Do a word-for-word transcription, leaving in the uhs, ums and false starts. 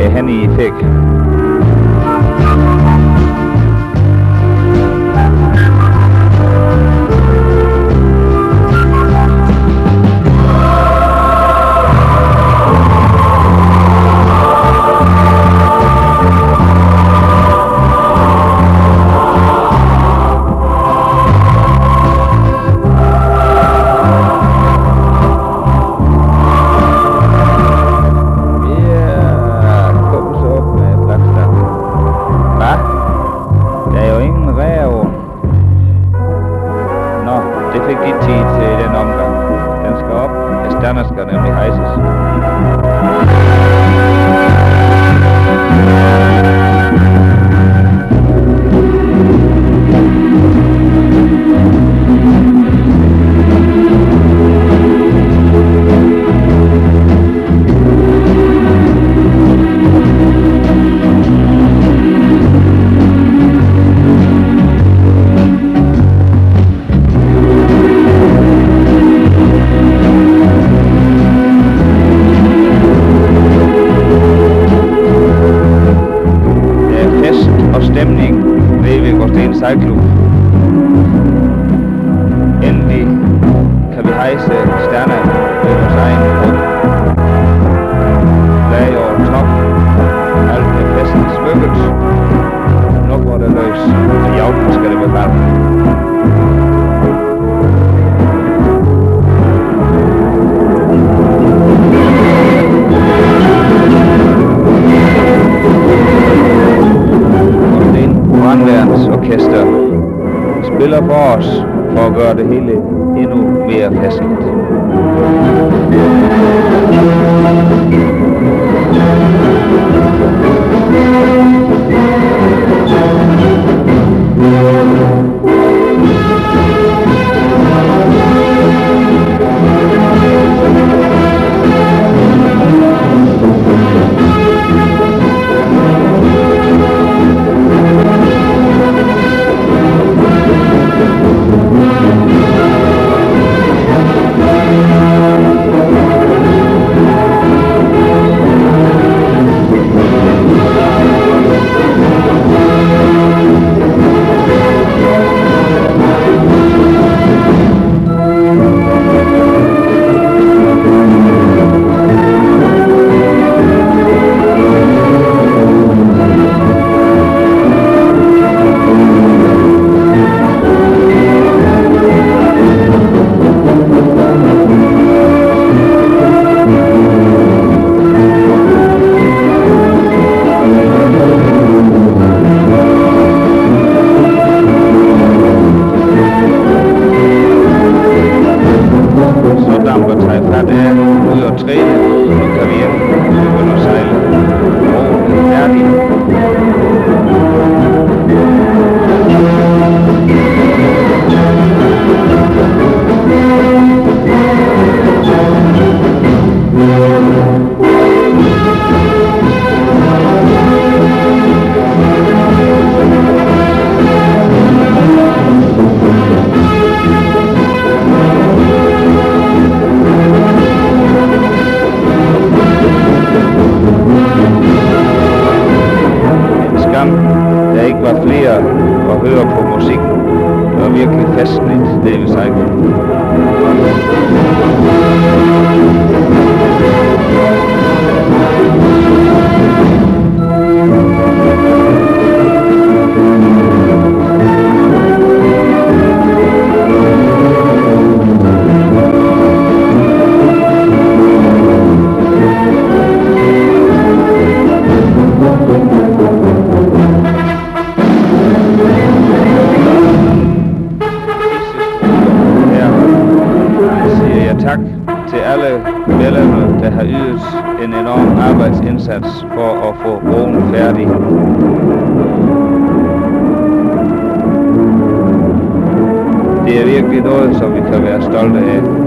det han I fik. Sejlklub. Endelig kan vi hejse stjerner i vores egen rum. Flag over top. Alt er festen smykket. Nu går det løs. I aften skal det være varmt. Orkester spiller for os for at gøre det hele endnu mere festligt. Og høre på musikken. Det var virkelig festligt, David Sejlklub. Tak til alle medlemmer, der har ydet en enorm arbejdsindsats for at få broen færdig. Det er virkelig noget, som vi kan være stolte af.